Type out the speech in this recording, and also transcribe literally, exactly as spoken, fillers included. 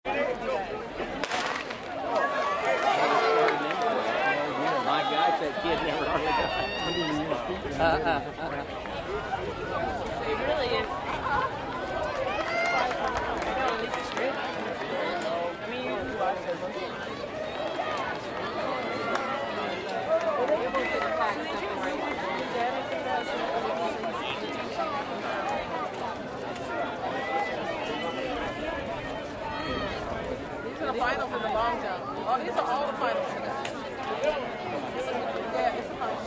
My gosh, that kid never hardly got it. Uh, uh, uh, uh. It really is. I mean, these are the finals in the long jump. Oh, these are all the finals today. Yeah, it's the finals.